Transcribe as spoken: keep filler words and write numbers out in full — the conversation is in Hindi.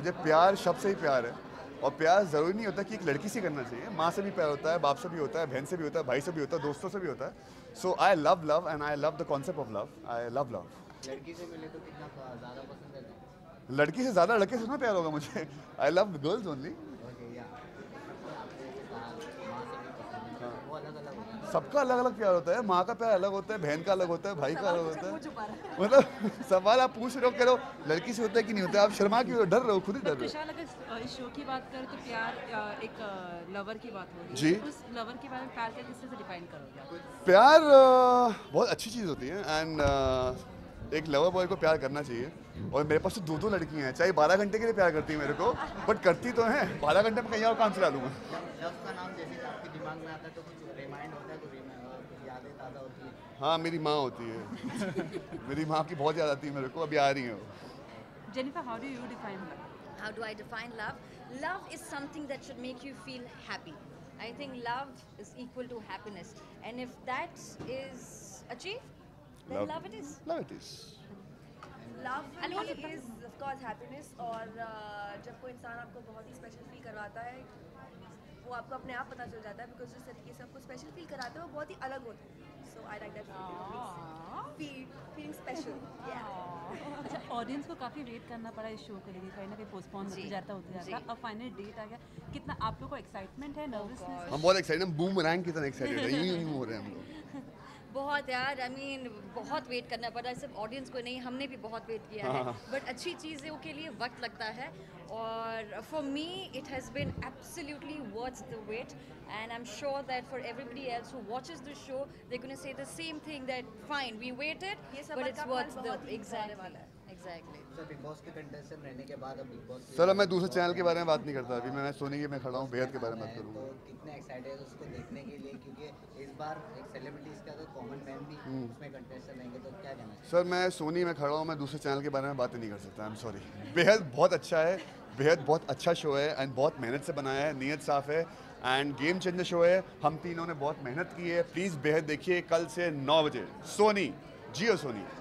मुझे प्यार शब्द से ही प्यार है, और प्यार ज़रूरी नहीं होता कि एक लड़की से करना चाहिए, माँ से भी प्यार होता है, बाप से भी होता है, बहन से भी होता है, भाई से भी होता है, दोस्तों से भी होता है। So I love love and I love the concept of love, I love love. लड़की से मिले तो कितना ज़्यादा पसंद है? लड़की से ज़्यादा लड़के से ना प्यार होगा मुझे। I love girls only. सबका अलग अलग प्यार होता है, माँ का प्यार अलग होता है, बहन का अलग होता है, भाई का अलग होता है। मतलब सवाल आप पूछ रहे हो, कह रहे हो लड़की से होता है कि नहीं होता है, आप शर्मा क्यों डर रहे हो, खुद ही डर रहे हो। कुशाल, अगर इस शो की बात करें तो प्यार एक लवर की बात होगी जी। उस लवर के बारे में प्यार का किस तरह से डिफाइन करोगे? प्यार बहुत अच्छी चीज़ होती है, एंड एक लवर बॉय को प्यार करना चाहिए। और मेरे पास तो दो दो लड़कियां हैं, चाहे बारह घंटे के लिए प्यार करती है मेरे को, बट करती तो हैं। बारह घंटे में कहीं और काम चला लूँगा। लव का नाम जैसे आपके दिमाग में आता है तो कुछ रिमाइंड होता है, तो यादें ताज़ा होती है? हाँ, मेरी माँ होती है। मेरी माँ की बहुत याद आती है मेरे को, अभी आ रही है वो। Jennifer, how do you define love? How do I define love? Love is something that should make you feel happy. I think love is equal to happiness, and if that is achieved, then love, love it is. Love it is. Love for me is of course happiness, और uh, जब कोई इंसान आपको बहुत ही स्पेशल फील करवाता है, वो आपको अपने आप पता चल जाता है, बिकॉज जिस तरीके से आपको स्पेशल फील कराते हैं वो बहुत ही अलग होता है। So I like that feeling special. अच्छा, ऑडियंस को काफ़ी वेट करना पड़ा इस शो के लिए, कहीं ना कहीं पोस्टपोन होते जाता होते जाता, अब फाइनल डेट आ गया, कितना आप लोग को एक्साइटमेंट है, नर्वसनेस? हम बहुत एक्साइटेड हैं, बूमरैंग की तरह एक्साइटेड हैं, यूं यूं हो रहे हैं हम लोग। बहुत यार, आई I मीन mean, बहुत वेट करना पड़ा, सिर्फ ऑडियंस को नहीं, हमने भी बहुत वेट किया है, बट अच्छी चीज़ों के लिए वक्त लगता है, और for me it has been absolutely worth the wait, and I am sure that for everybody else who watches the show they gonna say the same thing, that fine we waited but it's worth the exactly exactly. Sir, Bigg Boss के कंटेस्टेंट रहने के बाद अब बिग बॉस, सर अब मैं दूसरे चैनल के बारे में बात नहीं करता, अभी मैं सोनी के में खड़ा हूँ, बेहद के बारे में बात करूँगा। तो कितने एक्साइटेड है उसको देखने के लिए, क्योंकि इस बार एक सेलिब्रिटीज का तो कॉमन मैन भी उसमें कंटेस्टेंट रहेंगे, तो क्या कहना है? सर मैं सोनी में खड़ा हूँ, मैं दूसरे चैनल के बारे में बात नहीं कर सकता, आई एम सॉरी। बेहद बहुत अच्छा है, बेहद बहुत अच्छा शो है, एंड बहुत मेहनत से बनाया है, नीयत साफ है, एंड गेम चेंजर शो है। हम तीनों ने बहुत मेहनत की है, प्लीज़ बेहद देखिए कल से नौ बजे सोनी, जियो सोनी।